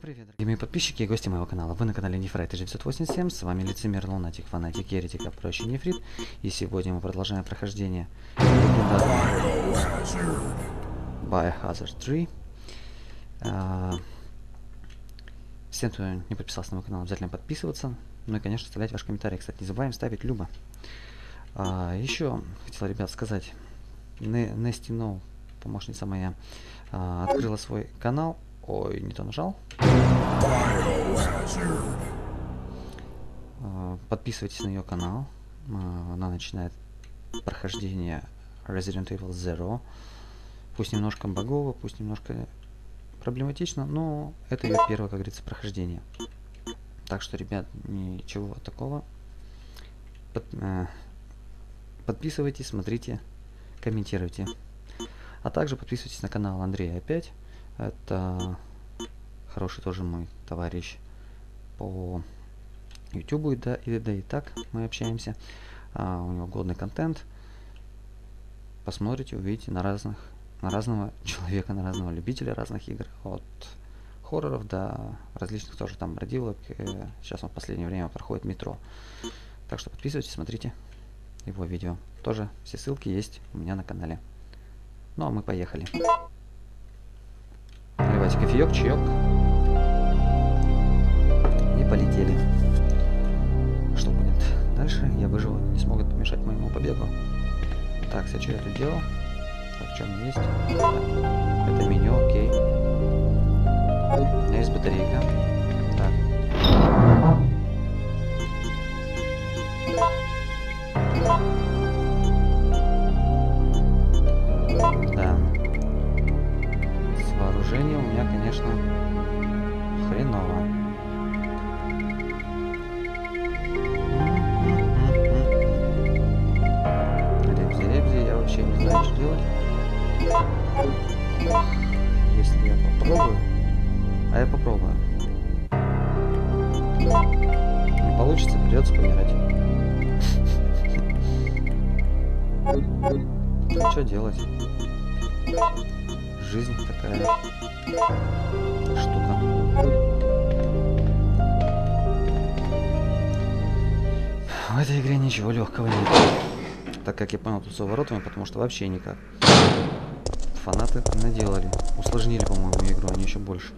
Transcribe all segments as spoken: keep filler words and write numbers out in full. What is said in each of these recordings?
привет, дорогие мои подписчики и гости моего канала. Вы на канале Нефрайт девятьсот восемьдесят семь. С вами лицемер, лунатик, фанатик, еретик, а проще Нефрит. И сегодня мы продолжаем прохождение Biohazard три. А, всем, кто не подписался на мой канал, обязательно подписываться. Ну и, конечно, оставлять ваши комментарии. Кстати, не забываем ставить любо. А, еще хотел, ребят, сказать. Нести No, помощница моя, а, открыла свой канал. Ой, не то нажал. Подписывайтесь на ее канал. Она начинает прохождение Resident Evil Zero. Пусть немножко багово, пусть немножко проблематично, но это ее первое, как говорится, прохождение. Так что, ребят, ничего такого. Под, э, подписывайтесь, смотрите, комментируйте. А также подписывайтесь на канал Андрея опять. Это хороший тоже мой товарищ по ютубу, да, и да и так мы общаемся. А, у него годный контент. Посмотрите, увидите на разных, на разного человека, на разного любителя разных игр. От хорроров до различных тоже там бродилок. Сейчас он в последнее время проходит метро. Так что подписывайтесь, смотрите его видео. Тоже все ссылки есть у меня на канале. Ну а мы поехали. Наливайте кофеек, чаек. И полетели. Что будет дальше? Я выживу, не смогут помешать моему побегу. Так, все, что я тут делал? Так, что у меня есть? Это меню, окей. У меня есть батарейка. Так. Да. Вооружение у меня, конечно, хреново. Ребзи-ребзи, я вообще не знаю, что делать. Если я попробую... А я попробую. Не получится, придется помирать. Ну, что делать? Жизнь такая штука. В этой игре ничего легкого нет. Так как я понял тут с воротами, потому что вообще никак. Фанаты наделали. Усложнили, по-моему, игру, они еще больше.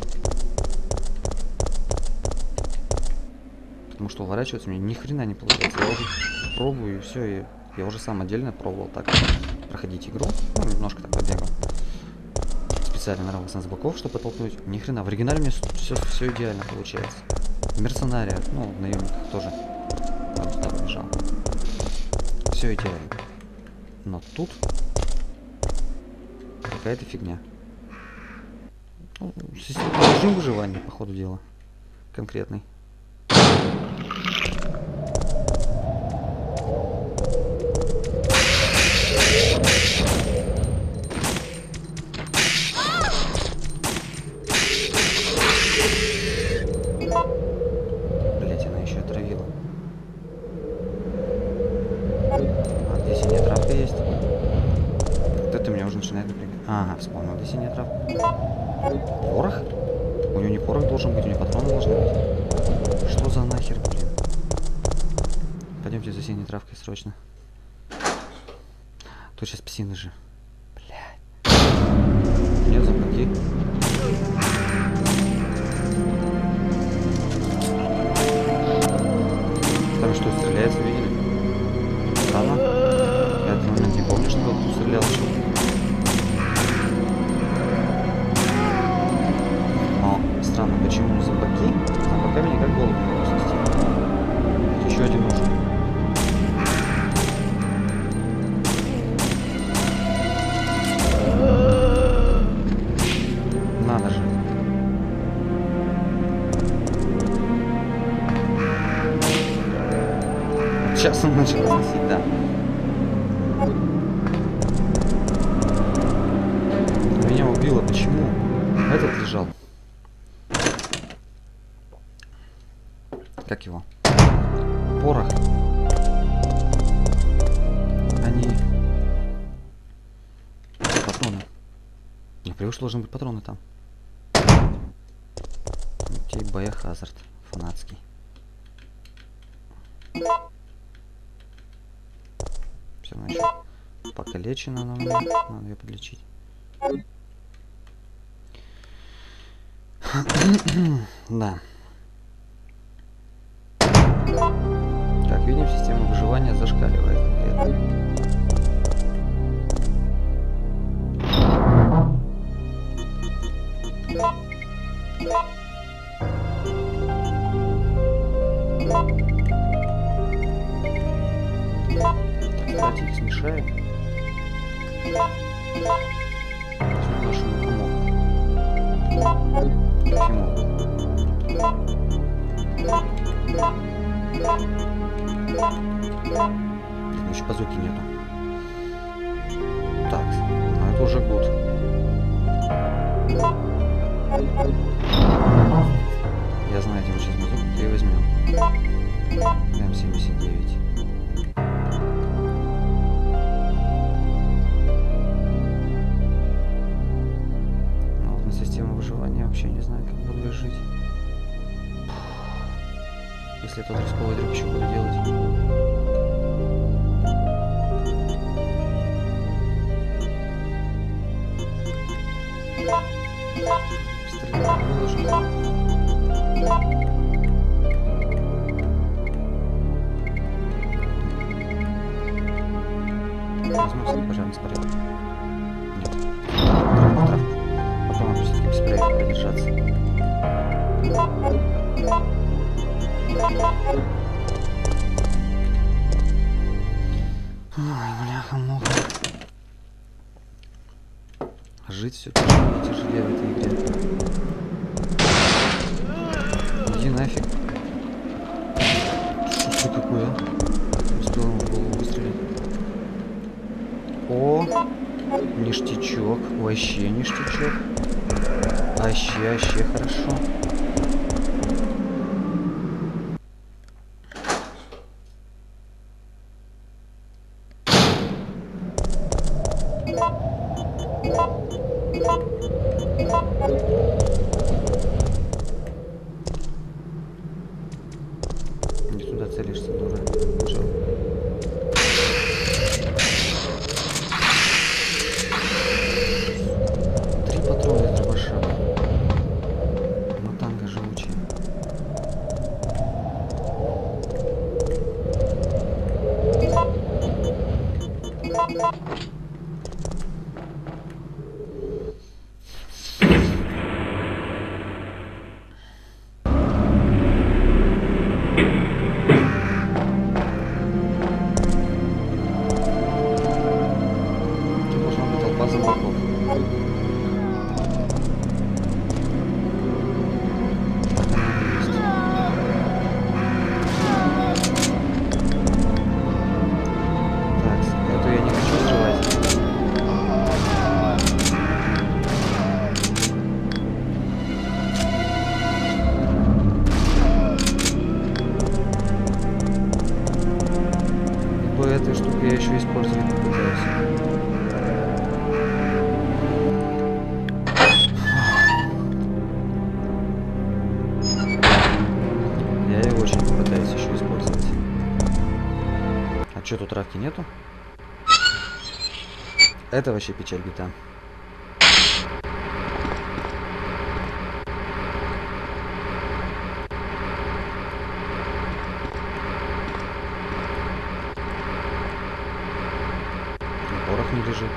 Потому что уворачиваться мне ни хрена не получается. Я уже пробую и все. И я уже сам отдельно пробовал так проходить игру. Ну, немножко так побегал. Специально нравился с боков, чтобы подтолкнуть. Ни хрена. В оригинале мне все, все идеально получается. В Мерценария, ну, в наемниках тоже. Вот туда побежал. Все идеально. Но тут какая-то фигня. Ну, режим выживания, по ходу дела. Конкретный. Блять, она еще отравила. А, где синяя травка есть? Вот это меня уже начинает напрягать. Ага, вспомнил, где синяя травка. Порох? У него не порох должен быть, у него патроны должны быть. Что за нахер, блин? Пойдемте за синей травкой срочно. Тут сейчас псины же. Блядь. Нет, заходи. Там что, стреляется, видели? Странно. Я этот момент не помню, что кто стрелял. Но странно, почему за боки? За боками никак голову не могу снести. Еще один нужен. Надо же. Сейчас он начал сносить, да. Меня убило. Почему? Этот лежал. Как его? Порох. Они... Патроны. Я привык, что должны быть патроны там. Окей, Biohazard фанатский. Все, она еще покалечена на мне. Надо ее подлечить. Да. Как видим, система выживания зашкаливает конкретно. Кстати, их смешаем. Нашему комок. Кофемол. Еще базуки нету. Так, ну это уже гуд. Я знаю, где мы сейчас базуку, и возьмем. эм семьдесят девять. Ну вот на систему выживания вообще не знаю, как буду жить. Если тот рисковый трюк еще буду делать. Стрелять выложим. Возьмем себе пожарный спрей. Нет. Травку, травку. Попробуем все-таки без спрея продержаться. Ой, бляха-муха. Жить все тяжелее и тяжелее в этой игре. Иди нафиг. Что такое? Не успел ему в голову выстрелить. О, ништячок. Вообще ништячок. Вообще, вообще хорошо. Не туда целишься, дура. Жил. Три патрона из дробаша. Матанга живучая. Этой штукой я еще использовать попытаюсь. Я ее очень попытаюсь еще использовать. А что, тут травки нету? Это вообще печаль бита. Порох не лежит.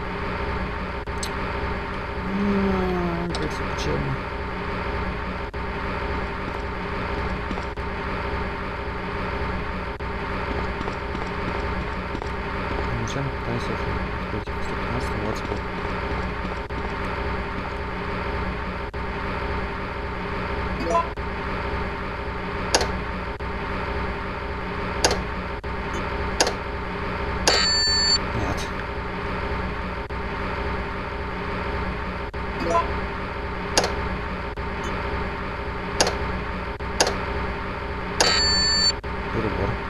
М-м-м, как все печально. Начально пытаюсь открыть сто пятнадцать двадцать пять. Перебор.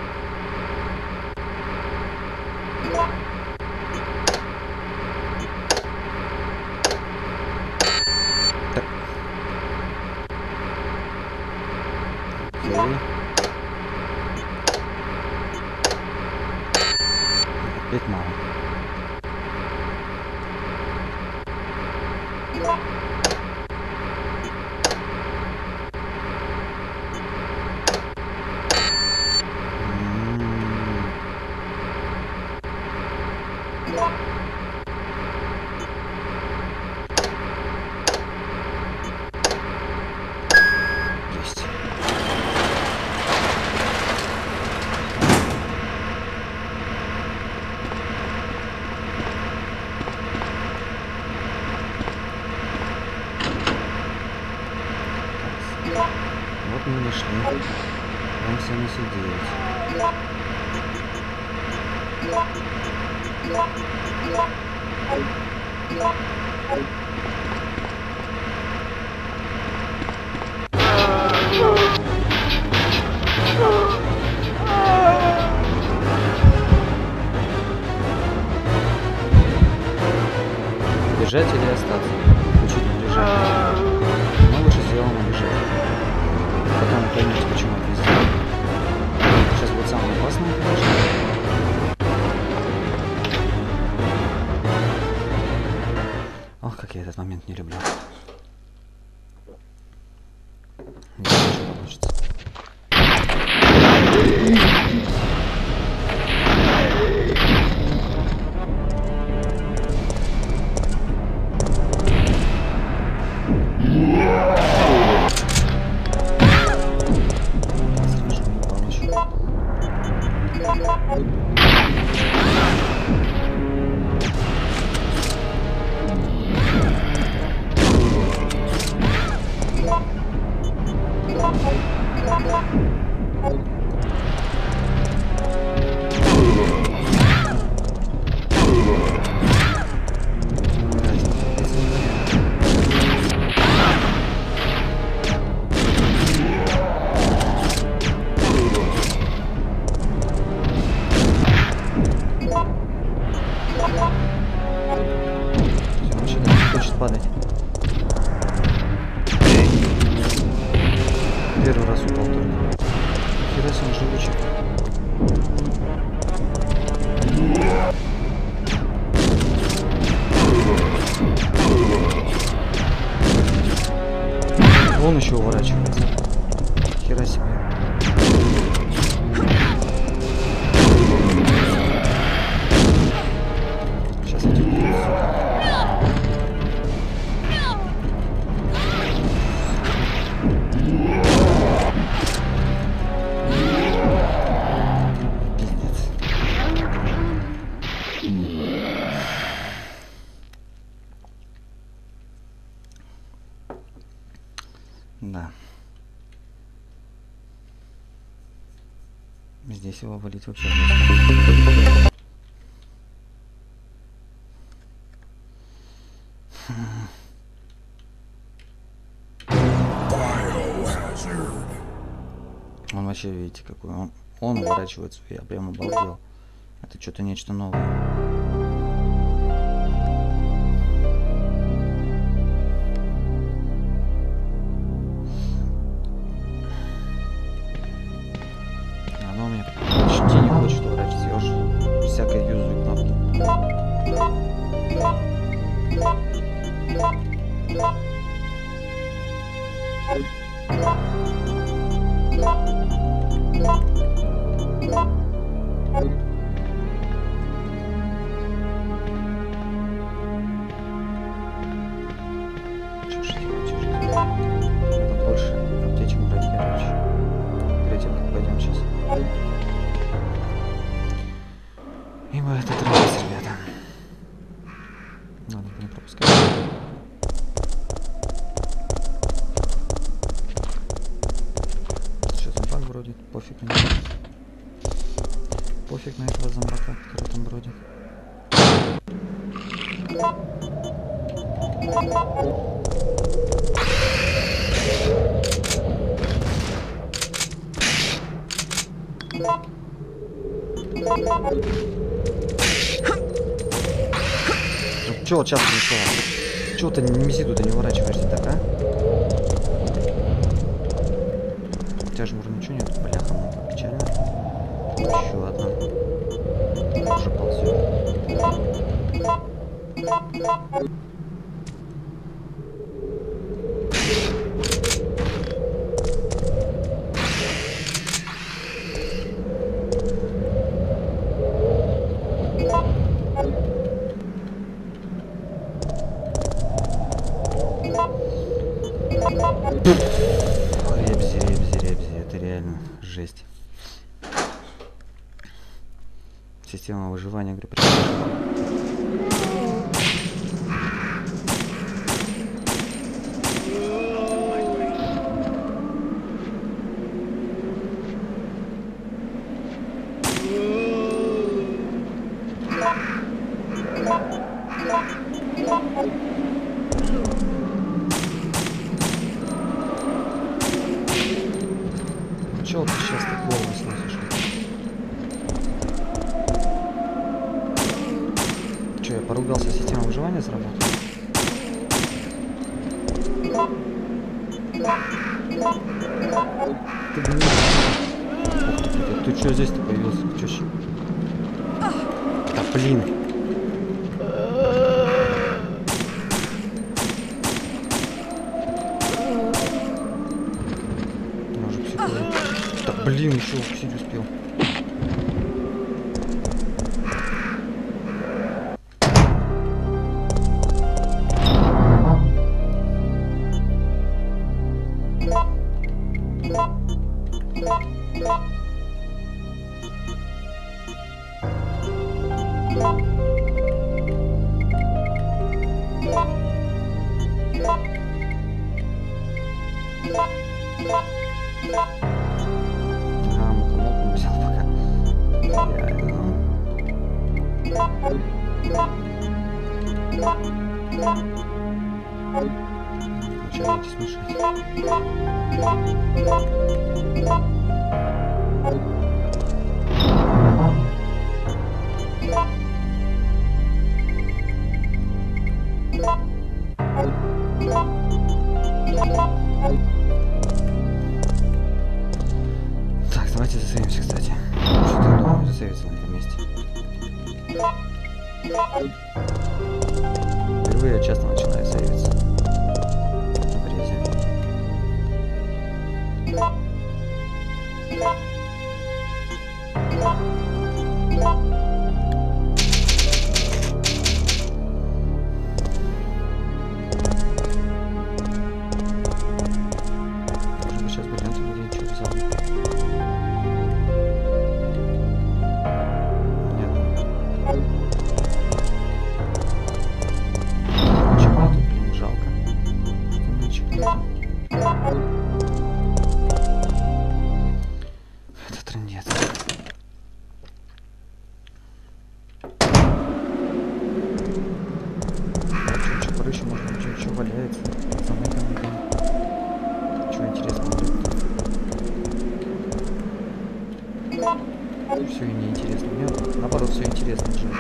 Так. нашли. Опять мало. Вот мы нашли. эм семьдесят девять. Бежать или остаться? Чуть не бежать. Но лучше сделаем бежать. Потом вы поймете, почему это сделано. Сейчас будет самое опасное, конечно. Ох, как я этот момент не люблю. Не знаю, что получится. Падать. Первый раз упал только. Хера себе, он живучий. Он еще уворачивается. Хера себе. Сейчас эти убьют, сука. Да. Здесь его валить вообще жестко. Он вообще, видите, какой он. Он уворачивается, я прям обалдел. Это что-то нечто новое. Оно у меня почти не хочет уворачиваться. Я уже всякое юзаю кнопки. Чё ж делать, чё ж делать? Надо больше аптечек брать, короче. Перед тем, как пойдем сейчас. И мы этот раз, ребята. Надо не пропускать. Что там баг бродит? Пофиг на него. Пофиг на этого зомбака, который там бродит. Ну, чё сейчас пришел? Чё ты не меси тут, не уворачиваешься так, а? Хотя жмур ничего нет, бляха, муха, печально. Еще одна. Уже ползет. Ребзи, ребзи, ребзи, это реально жесть. Система выживания, говорю, чё ты сейчас так голову сносишь? Че, я поругался, система выживания сработала? Ты, блин. Ух ты, ты, ты чё здесь-то появился? Ты чё щ... Да блин. Может, психолог. Да блин, еще укусить успел. А, мухомолку взял пока. Реально. Начинайте смешать. Так, давайте засейвимся, кстати. Что-то я думаю, засейвиться на этом месте. Впервые я часто начинаю сейвиться. В резе. Может быть, сейчас бы ленту где-нибудь что-то взял. Нет. Ничего нету, блин, жалко. Ничего нету. Это трындец. Что порыще, может там что валяется. Замыкаем. Чего интересного будет? Все и неинтересно. Мне наоборот все интересно же.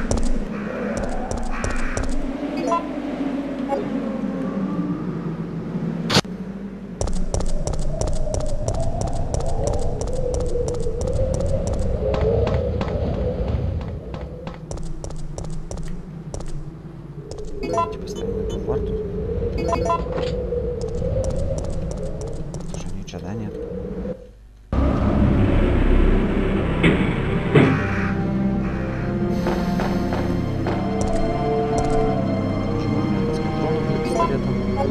Давайте поставим эту варту. Слушай, ничего, да, нет? Почему у меня с патроном для пистолета?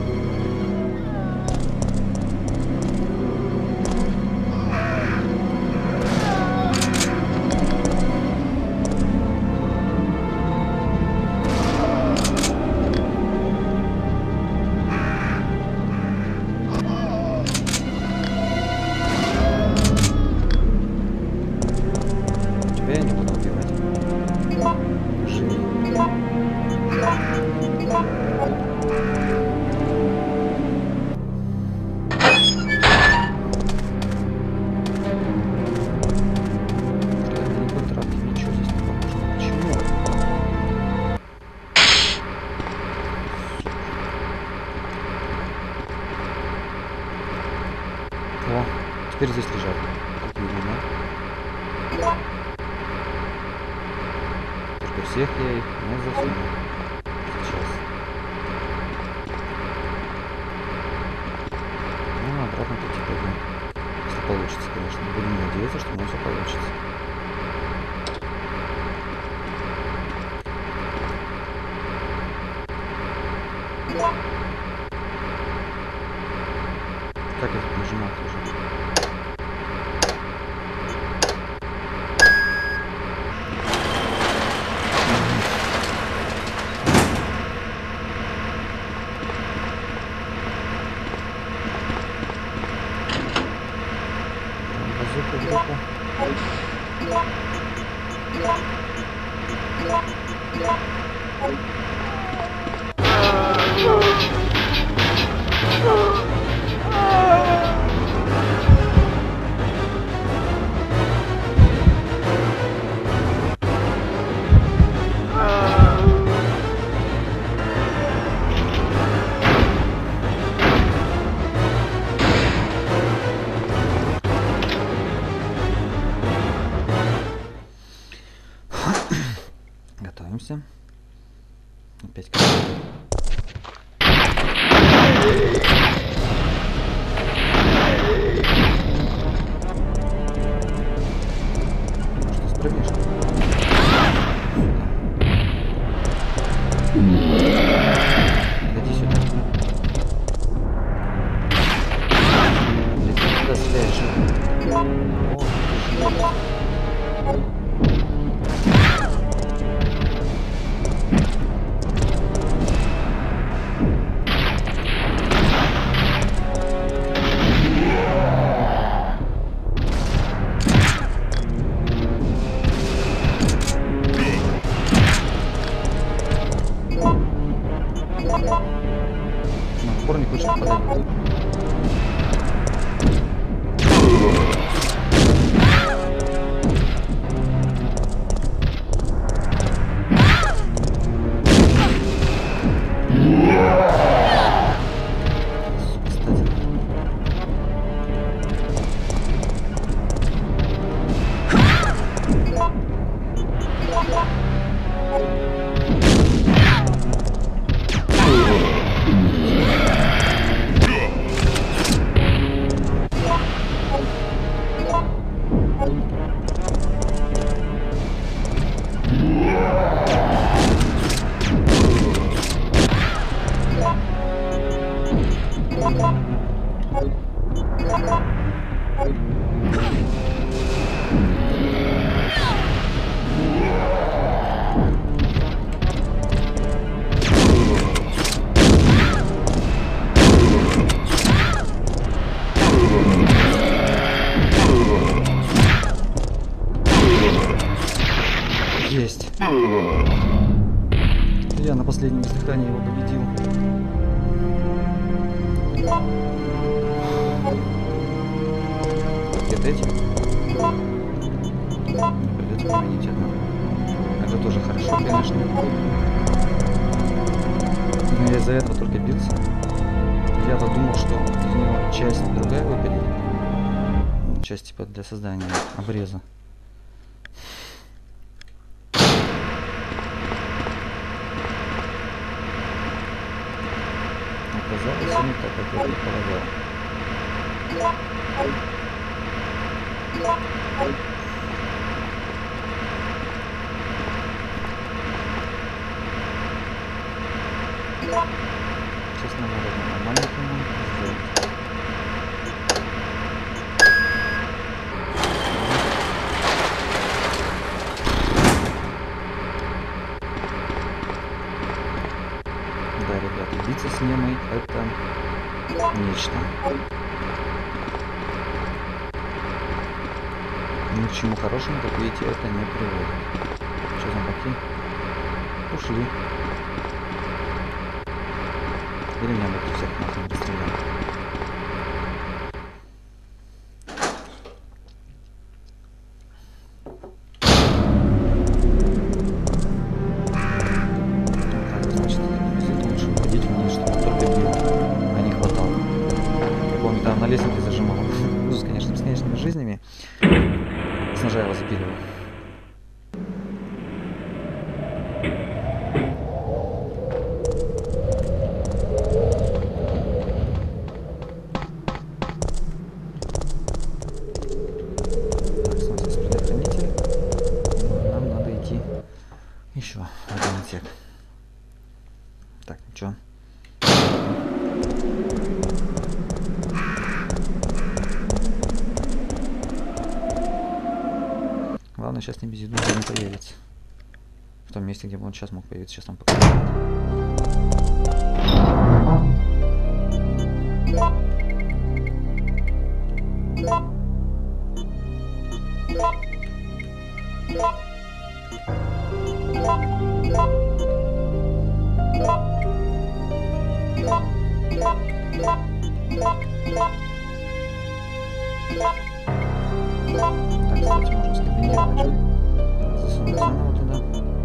Тебя я не буду убивать. Живи. Теперь здесь лежат. Как видно, да? Только всех я их не засуну. Сейчас. Ну, обратно пути пойдем. Если получится, конечно. Будем надеяться, что у нас все получится. Как я тут нажимал тоже? Базуку в руку. Готовимся. Опять как может, исправишь? Иди сюда. Блин, ты куда стреляешь? О, ты живой. На упор не хочешь попадать. Есть. Я на последнем издыхании его победил. Где-то эти? Придется поменять одно. Это тоже хорошо, конечно. Но я из-за этого только бился. Я-то думал, что из него часть другая выпадет. Часть типа для создания обреза. Оказалось, не так, как я предполагал. Сейчас нам надо нормально сделать. Да, ребята, биться с Немой — это нечто. Ни к чему хорошему, как видите, это не приводит. Что, зомбаки? Ушли. Или меня будут всех нахрен расстрелял. Так, значит, лучше уходить вниз, чтобы он только бил, а не хватал. Я помню, там на лестнице зажимал. Ну, конечно, с ней Главное, сейчас не безидно не появится. В том месте, где бы он сейчас мог появиться. Сейчас там покажу. Так, кстати, можно скомбинировать. Засунуть заново туда.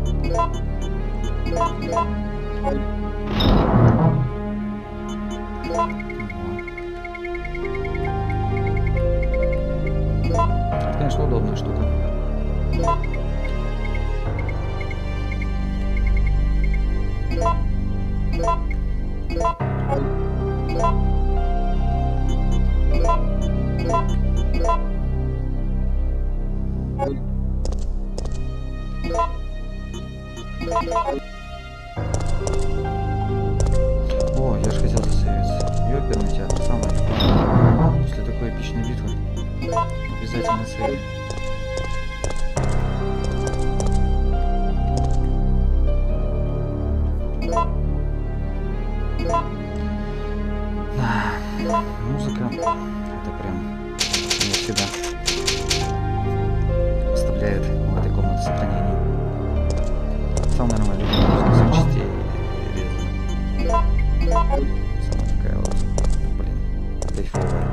Это, конечно, удобная штука. О, я же хотел засейвиться. Ёперный театр, самое такое. После такой эпичной битвы обязательно сейв. Музыка, это прям меня всегда вставляет в этой комнате сохранения. Самая нормальная музыка всех частей резана. Самая такая вот, блин, кайфовая.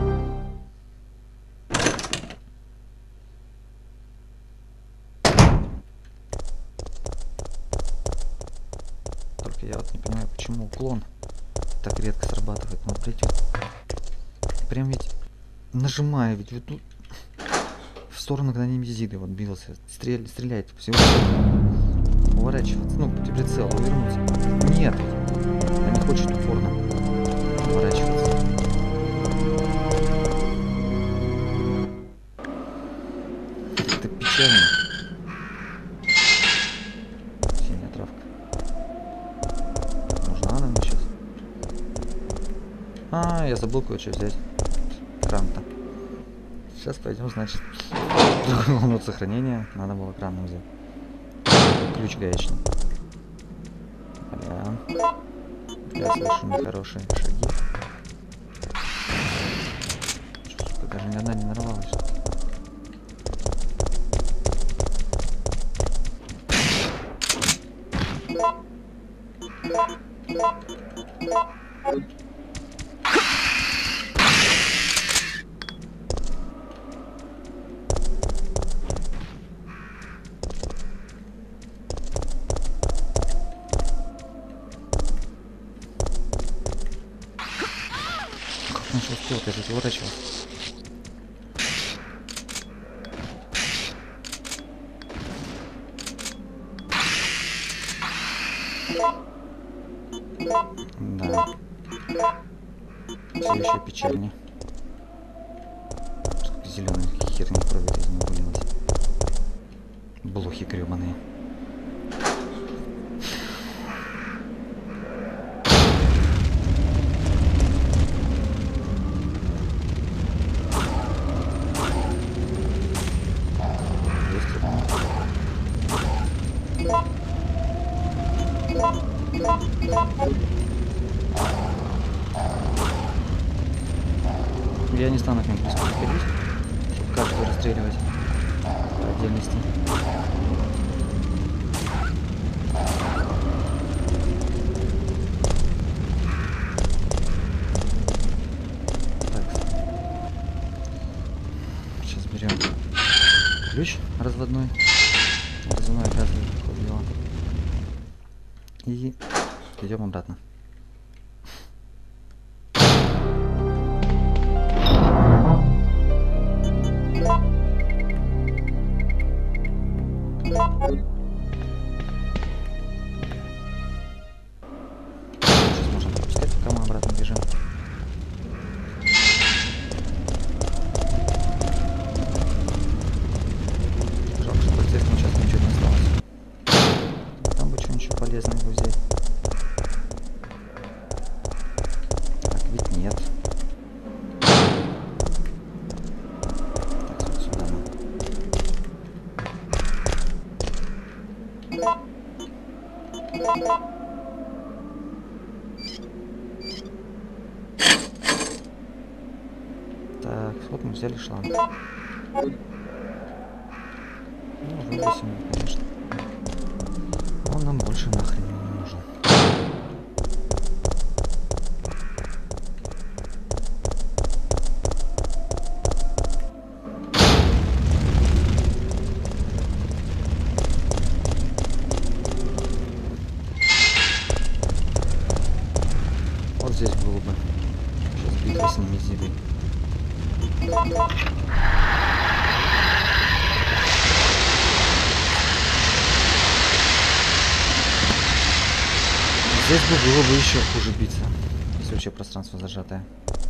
Только я вот не понимаю, почему уклон так редко срабатывает. Ну, блядь, вот, прям ведь нажимаю, ведь вот ну, в сторону, когда немезиды вот бился, стрель, стреляет всего, уворачиваться, ну, прицел, увернуться. Нет, она не хочет упорно уворачиваться. Это печально. Синяя травка. Нужна она мне сейчас. А, я забыл кое-что взять. Кран-то. Сейчас пойдем, значит. Минут сохранения. Надо было краном взять. Ключ гаечный. Бля. Я слышу нехорошие шаги. Сука, даже ни одна не нарвалась. Он что успел, я тут уворачивал. Да. Все еще печальнее. Сколько зеленой херни крови из него вылилось. Блохи гребаные. Я не стану к ним близко подходить, чтобы каждого расстреливать по отдельности. Так. Сейчас берем ключ разводной. Разводной оказывается дела. И идем обратно. Сейчас можно пропускать, пока мы обратно бежим. Жалко, что естественно сейчас ничего не осталось. Там бы что-нибудь еще полезное бы взять. Так, ведь нет. Так, вот сюда надо. Так, вот мы взяли шланг. Ну, выбросим его, конечно. Он нам больше нахрен не нужен. Вот здесь было бы. Сейчас битва с ними зелень. Здесь бы было бы еще хуже биться, если вообще пространство зажатое.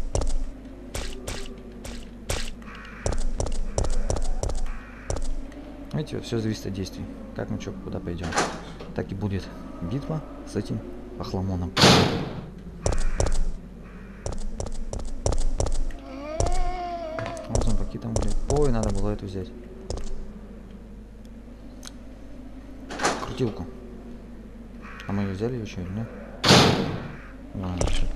Видите, все зависит от действий. Как мы что, куда пойдем. Так и будет битва с этим охламоном. Вот зомбаки там, блядь. Ой, надо было эту взять. Крутилку. А мы ее взяли еще или нет? Ладно, что.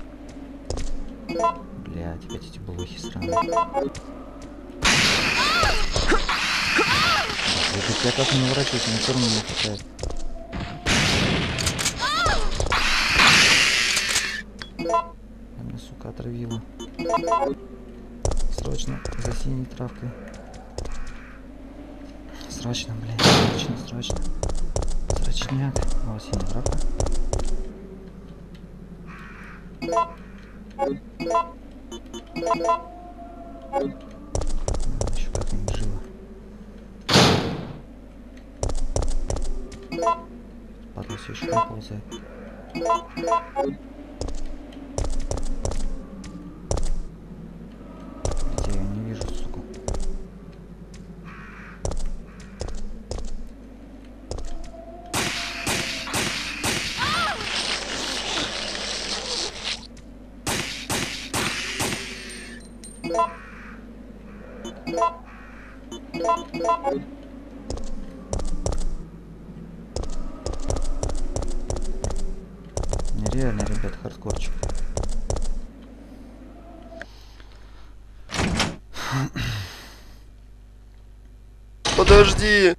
Блядь, опять эти блохи сраные. Это я как не ворачиваюсь, мне все равно не хватает. Она, сука, отравила. Срочно за синей травкой. Срочно, блядь, срочно, срочно. Срочняк. О, синяя травка. Еще как-нибудь живо. Падла все еще ползает. Где я ее не вижу, сука. Нереально, ребят, хардкорчик. Подожди!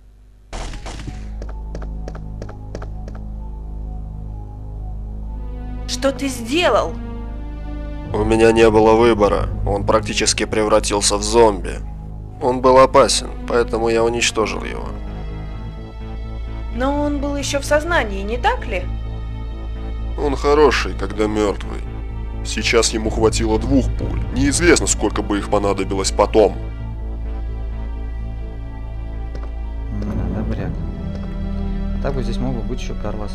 Что ты сделал? У меня не было выбора. Он практически превратился в зомби. Он был опасен, поэтому я уничтожил его. Но он был еще в сознании, не так ли? Он хороший, когда мертвый. Сейчас ему хватило двух пуль. Неизвестно, сколько бы их понадобилось потом. Да, добряк. Так бы здесь мог бы быть еще Карлос.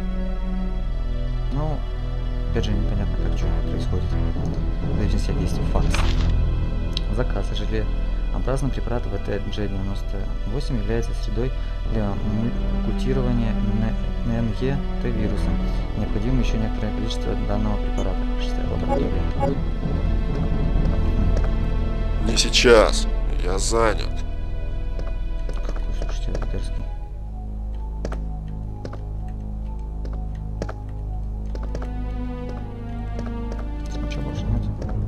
Ну, опять же, непонятно, как что происходит. Зависит от действий факс. Заказ желеобразный препарат вэ тэ джи девяносто восемь является средой для мутирования эн эн е Т-вируса. Необходимо еще некоторое количество данного препарата. Шестая лаборатория. Не сейчас. Я занят. Какой, слушайте, дерзкий. Ничего больше нет.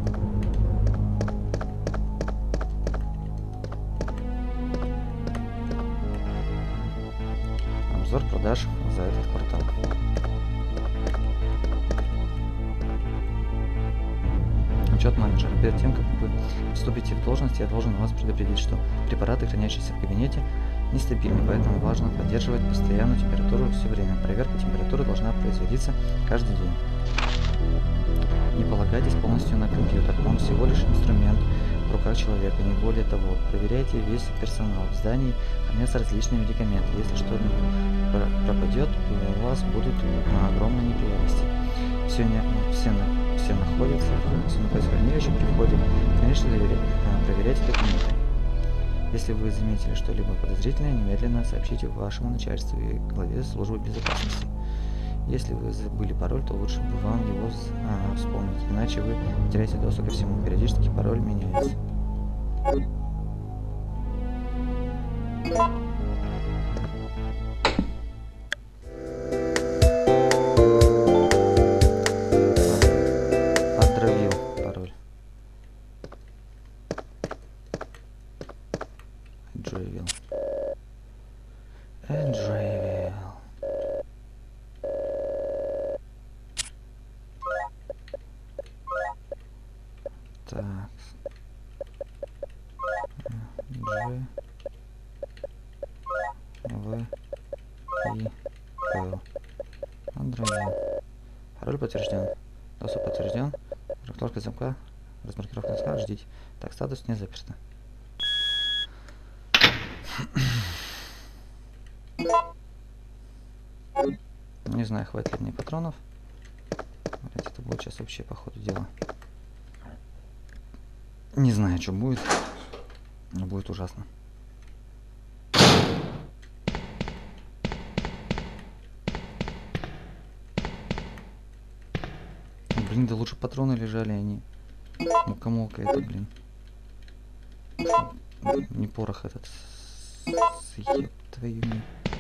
Обзор продаж за этот квартал. Учет менеджера. Перед тем, как вы вступите в должность, я должен вас предупредить, что препараты, хранящиеся в кабинете, нестабильны, поэтому важно поддерживать постоянную температуру все время. Проверка температуры должна производиться каждый день. Не полагайтесь полностью на компьютер, он всего лишь инструмент в руках человека, не более того. Проверяйте весь персонал. В здании хранятся различные медикаменты. Если что-нибудь пропадет, у вас будут огромные неприятности. Все, не, все, на, все находятся в хранилище. При входе в хранилище проверяйте документы. Если вы заметили что-либо подозрительное, немедленно сообщите вашему начальству и главе службы безопасности. Если вы забыли пароль, то лучше бы вам его а, вспомнить, иначе вы потеряете доступ ко всему. Периодически пароль меняется. Отдровил пароль. Так. G, V и L. Андроид. Пароль подтвержден. Доступ подтвержден. Разблокировка замка. Разблокировка замка. Ждите. Так, статус не заперто. Не знаю, хватит ли мне патронов. Это будет сейчас вообще по ходу дела. Не знаю, что будет. Но будет ужасно. Блин, да лучше патроны лежали, они. Мукомолка это, блин. Не порох этот. Съеб твою мать.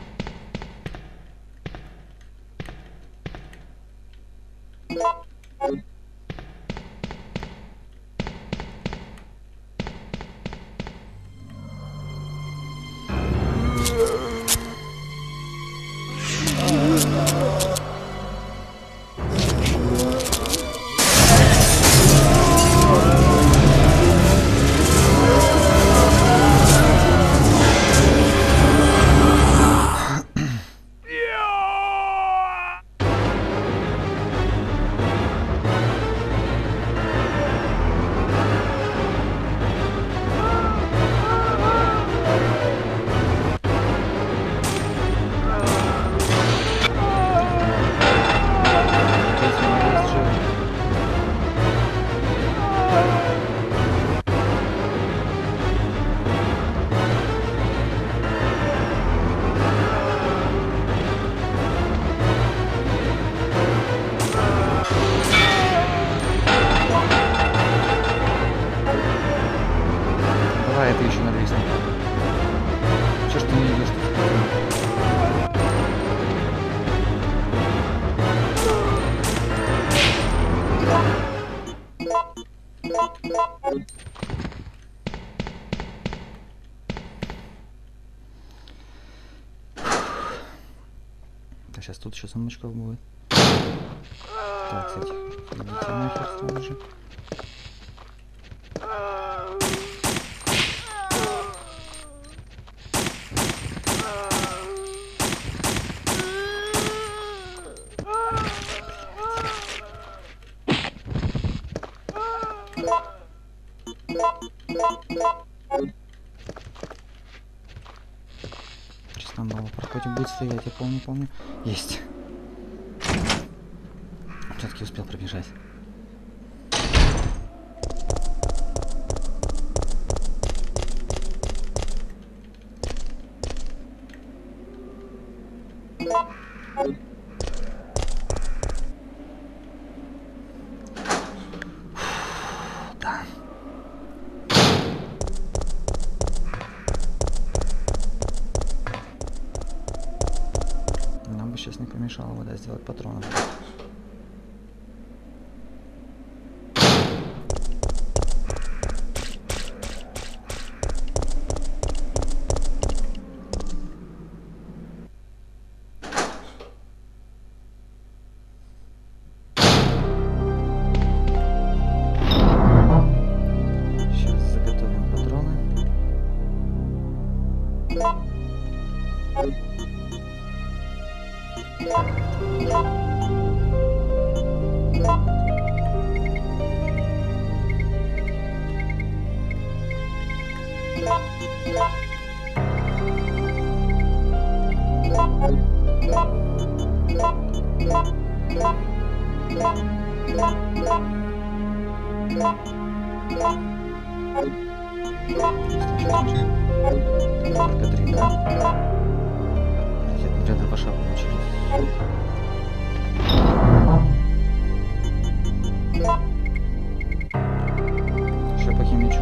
Это еще на двести. Че ж ты не идешь? А сейчас тут еще замочков будет. Так, кстати, идите нахер сразу же. Сейчас там нового проходе будет стоять, я помню, помню. Есть. Все-таки успел пробежать. Да. Нам бы сейчас не помешало вода сделать патроны. Сейчас заготовим патроны. Только три, да? Где-то по шагу начались. Еще похимичу.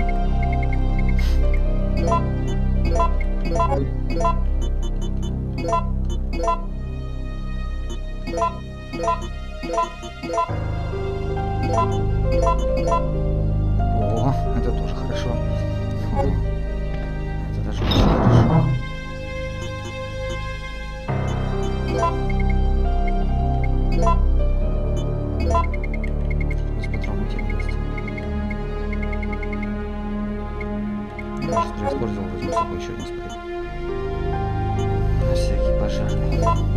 О, это тоже хорошо. О, это даже очень хорошо. С патроном тебе есть. уже использовал, возьму с собой еще один спрей. На всякий пожарный.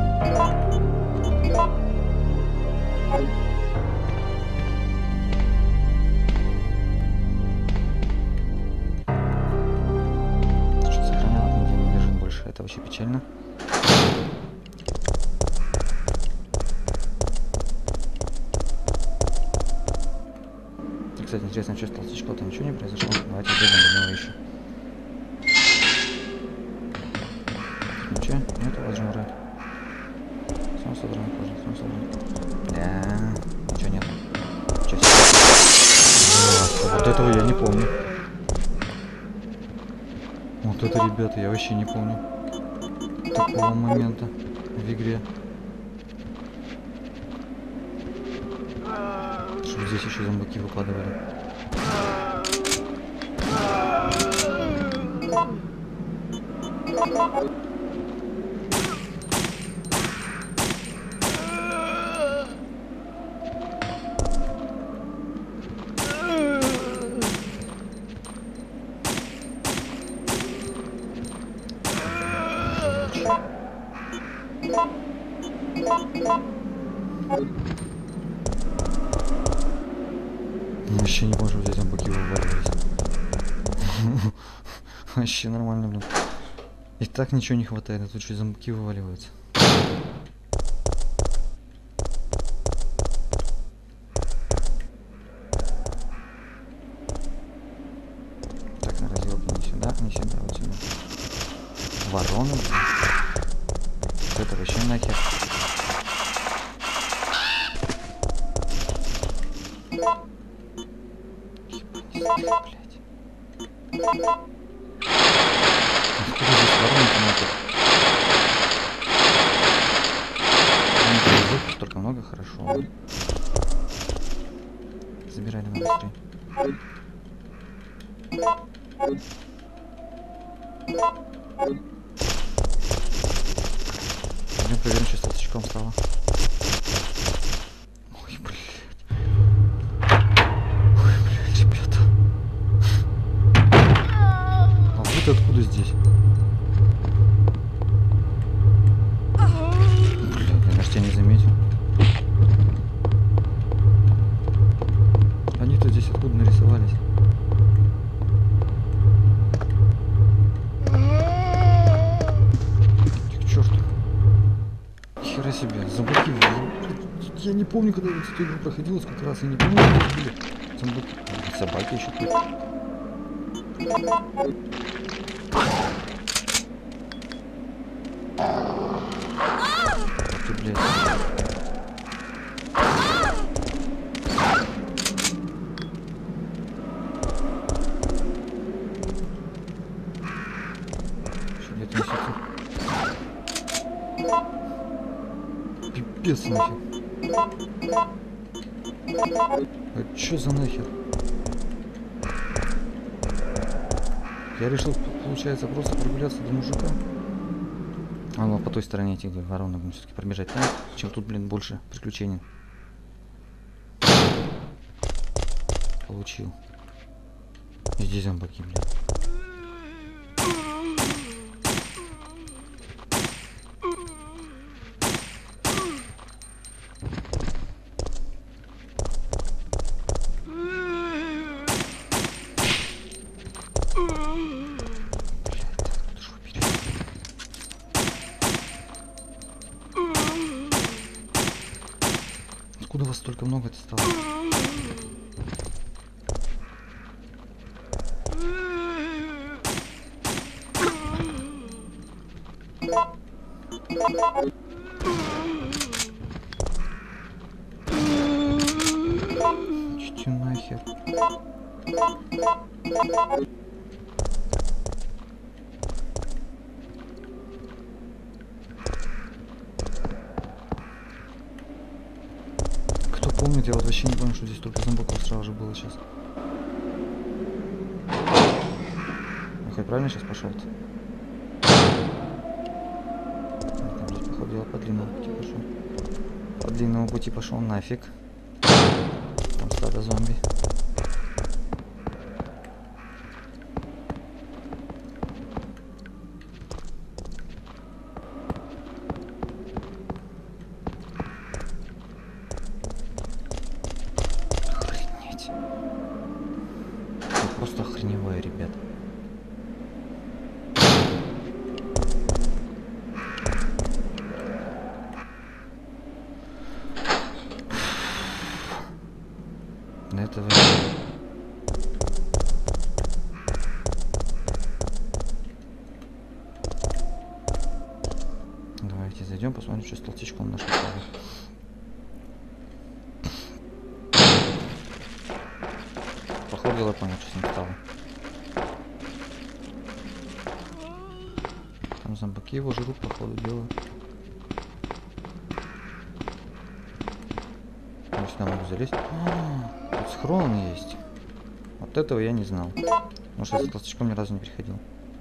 Что сохранялок нигде не лежит больше, это вообще печально. Кстати, интересно, что с толстячком-то ничего не произошло. Давайте бегаем до него еще. Ничего? Нету возжмура. Сон содран, кожа, сон содран. Да, ничего нет. Че все? Вот этого я не помню. Вот это, ребята, я вообще не помню такого момента в игре. Чтобы здесь еще зомбаки выкладывали. Вообще не помню, что здесь зомбаки вываливались. Вообще нормально, блин. И так ничего не хватает, а тут что зомбаки вываливаются. Так, на разделке не сюда, не сюда, вот сюда. Вороны, блин. Это вообще нахер. Блять. Откуда здесь воронки нету? Звуков столько много, хорошо. Забирай давай быстрее. Пойдем проверим, что с толстячком стало. Ой, блядь. Ой, блядь, ребята. А вы-то откуда здесь? Блядь, я даже тебя не заметил. Они-то здесь откуда нарисовались? К черту. Хера себе, зомбаки. Я не помню, когда я эту игру проходила, сколько раз я не помню, что были зомбаки. Собаки еще тут. Ты, блядь. Что где-то несется? Пипец нахер. А чё за нахер? Я решил, получается, просто прогуляться до мужика. А ну, по той стороне этих воронок будем все-таки пробежать там, чем тут, блин, больше приключений. Получил. И здесь зомбаки, блин. Откуда вас столько много-то стало? Чё нахер? Кто помнит, я вот вообще не помню, что здесь только зомбаков сразу же было сейчас. Я хоть правильно сейчас пошел-то? Там здесь, походу, я по длинному пути пошел. По длинному пути пошел нафиг. Там стадо зомби. блядь. Это просто охреневаю, ребят. До этого... Давайте зайдем, посмотрим, что с толстячком нашим стало. Походу, я понял, что с ним стало. Там зомбаки его жрут, походу, дела. Я сюда могу залезть. А, тут схрон есть. Вот этого я не знал. Может, я с толстячком ни разу не приходил.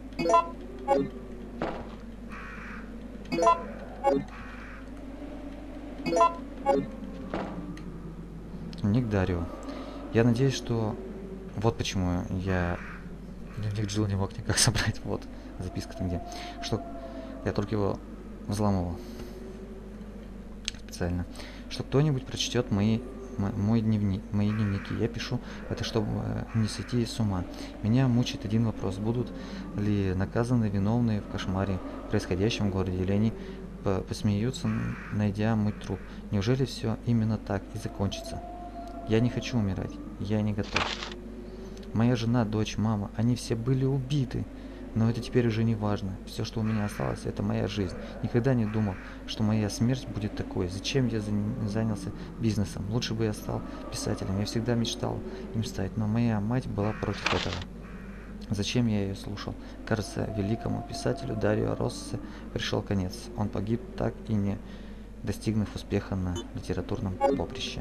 Ник Дарио. Я надеюсь, что... Вот почему я дневник Джилл не мог никак собрать. Вот, записка-то где. Что я только его взламывал. Специально. Что кто-нибудь прочтет мои, мой дневник, мои дневники. Я пишу это, чтобы не сойти с ума. Меня мучает один вопрос. Будут ли наказаны виновные в кошмаре, происходящем в городе, или они посмеются, найдя мой труп? Неужели все именно так и закончится? Я не хочу умирать. Я не готов. Моя жена, дочь, мама, они все были убиты. Но это теперь уже не важно. Все, что у меня осталось, это моя жизнь. Никогда не думал, что моя смерть будет такой. Зачем я занялся бизнесом? Лучше бы я стал писателем. Я всегда мечтал им стать, но моя мать была против этого. Зачем я ее слушал? Кажется, великому писателю Дарио Россе пришел конец. Он погиб, так и не достигнув успеха на литературном поприще.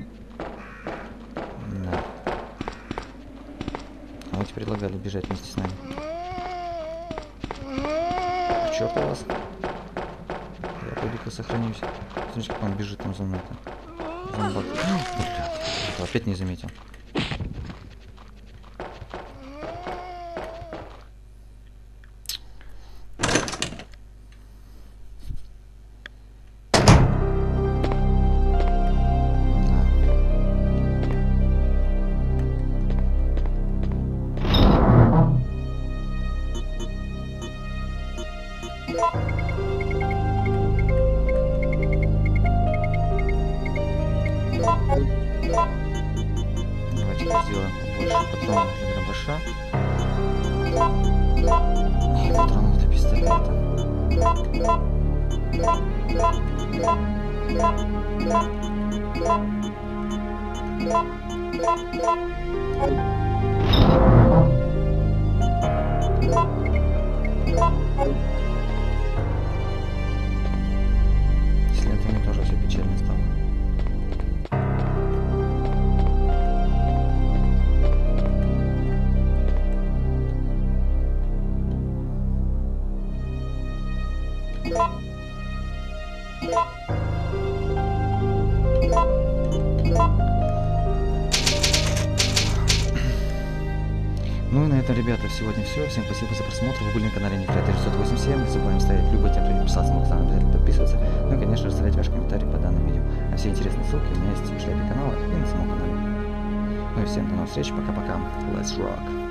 Да. А вы предлагали бежать вместе с нами. Черт у вас. Я пойду-ка сохранюсь. Смотрите, как он бежит там за мной-то. Зомбак. Блядь, опять не заметил. Давайте сделаем больше патронов для дробаша и патронов для пистолета. Исследование тоже все печально стало. Ну и на этом, ребята, сегодня все. Всем спасибо за просмотр. Вы были на канале Нефритер шестьсот восемьдесят семь. Не забываем ставить любой тем, кто не подписался на канал, обязательно подписываться. Ну и, конечно, оставлять ваши комментарии по данному видео. А все интересные ссылки у меня есть в шляпе канала и на самом канале. Ну и всем до новых встреч. Пока-пока. Let's rock.